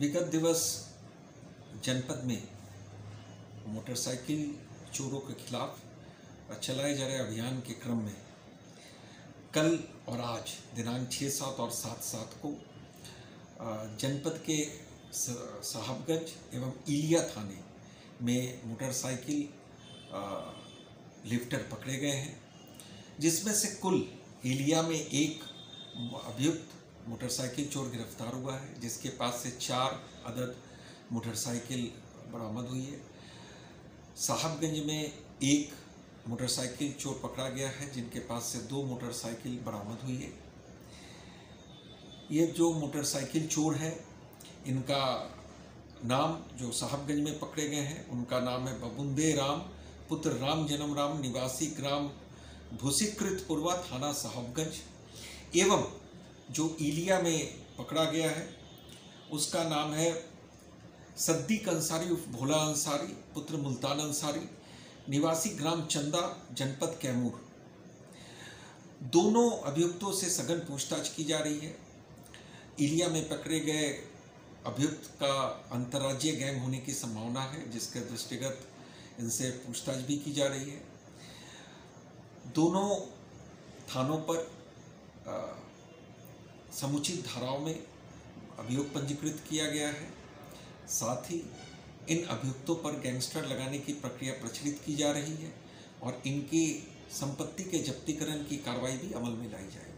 विगत दिवस जनपद में मोटरसाइकिल चोरों के खिलाफ चलाए जा रहे अभियान के क्रम में कल और आज दिनांक 6, 7 और 7/7 को जनपद के साहबगंज एवं इलिया थाने में मोटरसाइकिल लिफ्टर पकड़े गए हैं, जिसमें से कुल इलिया में एक अभियुक्त मोटरसाइकिल चोर गिरफ्तार हुआ है, जिसके पास से 4 अदद मोटरसाइकिल बरामद हुई है। साहबगंज में एक मोटरसाइकिल चोर पकड़ा गया है, जिनके पास से 2 मोटरसाइकिल बरामद हुई है। ये जो मोटरसाइकिल चोर है, इनका नाम जो साहबगंज में पकड़े गए हैं उनका नाम है बबुंदे राम पुत्र राम जन्म राम, निवासी ग्राम भूसीकृत पूर्वा, थाना साहबगंज। एवं जो इलिया में पकड़ा गया है उसका नाम है सद्दीक अंसारी उर्फ भोला अंसारी पुत्र मुल्तान अंसारी, निवासी ग्राम चंदा, जनपद कैमूर। दोनों अभियुक्तों से सघन पूछताछ की जा रही है। इलिया में पकड़े गए अभियुक्त का अंतर्राज्यीय गैंग होने की संभावना है, जिसके दृष्टिगत इनसे पूछताछ भी की जा रही है। दोनों थानों पर समुचित धाराओं में अभियोग पंजीकृत किया गया है। साथ ही इन अभियुक्तों पर गैंगस्टर लगाने की प्रक्रिया प्रचलित की जा रही है और इनकी संपत्ति के जब्तीकरण की कार्रवाई भी अमल में लाई जाएगी।